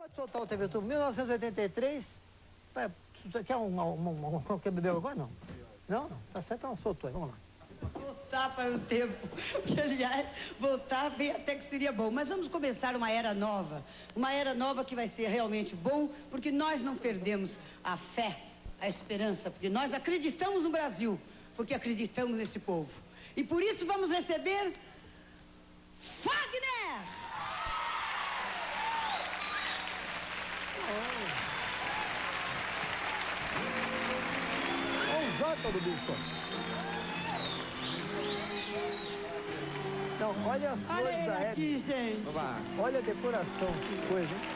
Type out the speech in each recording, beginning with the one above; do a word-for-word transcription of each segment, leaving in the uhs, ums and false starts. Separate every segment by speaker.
Speaker 1: Pode soltar o T V Tubo. mil novecentos e oitenta e três. Quer um, um, um, quer beber agora? Não. Não, não. Tá certo, então soltou aí. Vamos lá.
Speaker 2: Voltar para o tempo, que aliás, voltar bem até que seria bom. Mas vamos começar uma era nova, uma era nova que vai ser realmente bom, porque nós não perdemos a fé, a esperança, porque nós acreditamos no Brasil, porque acreditamos nesse povo. E por isso vamos receber Fagner!
Speaker 1: Olha o Zócalo do bicho. Não, olha as flores
Speaker 2: olha
Speaker 1: da
Speaker 2: aqui, gente.
Speaker 3: Oba.
Speaker 1: Olha a decoração, que coisa, hein?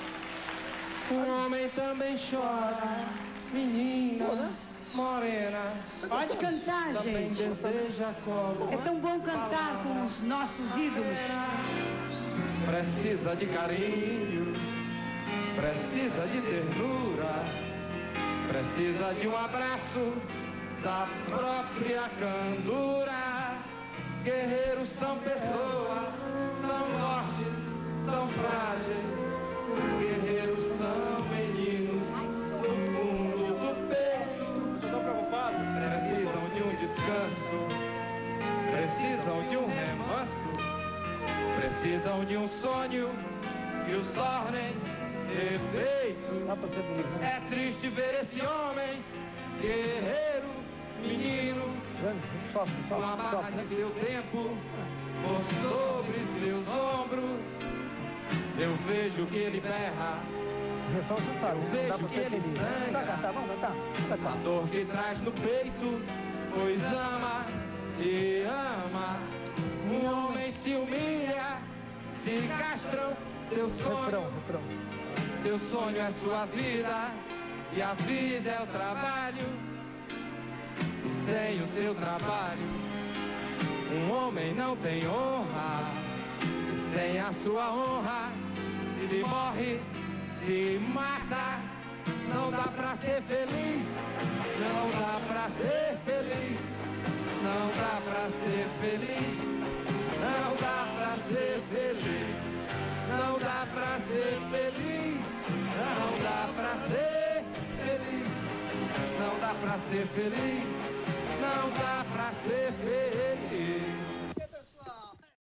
Speaker 3: Um homem também chora, menina,
Speaker 1: Pô, né?
Speaker 3: morena.
Speaker 2: Pode cantar,
Speaker 3: Também
Speaker 2: gente.
Speaker 3: deseja colo.
Speaker 2: É tão bom cantar com os nossos ídolos.
Speaker 3: Precisa de carinho, precisa de ternura, precisa de um abraço da própria candura. Guerreiros são pessoas, são fortes, são frágeis. Guerreiros são meninos no fundo do peito. Você tá preocupado? Precisam de um descanso, precisam de um remanso, precisam de um sonho que os tornem perfeitos.
Speaker 1: Dá pra ser bonito, né?
Speaker 3: É triste ver esse homem, guerreiro, menino,
Speaker 1: Sofre,
Speaker 3: com a
Speaker 1: sofre,
Speaker 3: barra
Speaker 1: sofre,
Speaker 3: de
Speaker 1: né?
Speaker 3: seu tempo por sobre seus ombros. Eu vejo que ele berra,
Speaker 1: O refrão você sabe, né? Não dá pra
Speaker 3: vejo
Speaker 1: ser
Speaker 3: que ele
Speaker 1: feliz.
Speaker 3: sangra.
Speaker 1: Vamos cantar, vamos cantar. Vamos
Speaker 3: a
Speaker 1: cantar.
Speaker 3: dor que traz no peito, pois ama e ama. Um homem se humilha, se castram seu
Speaker 1: Refrão,
Speaker 3: sonho.
Speaker 1: refrão.
Speaker 3: Seu sonho é sua vida e a vida é o trabalho. E sem o seu trabalho, um homem não tem honra. E sem a sua honra, se morre, se mata. Não dá pra ser feliz, não dá pra ser feliz, não dá pra ser feliz, não dá pra ser feliz, não dá pra ser feliz, não dá pra ser feliz, não dá pra ser feliz, não dá pra ser